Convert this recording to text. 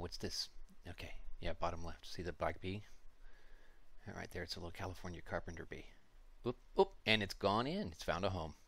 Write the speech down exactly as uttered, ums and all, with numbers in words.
what's this? Okay, yeah, bottom left. See the black bee? All right, there. It's a little California carpenter bee. Oop, oop, and it's gone in. It's found a home.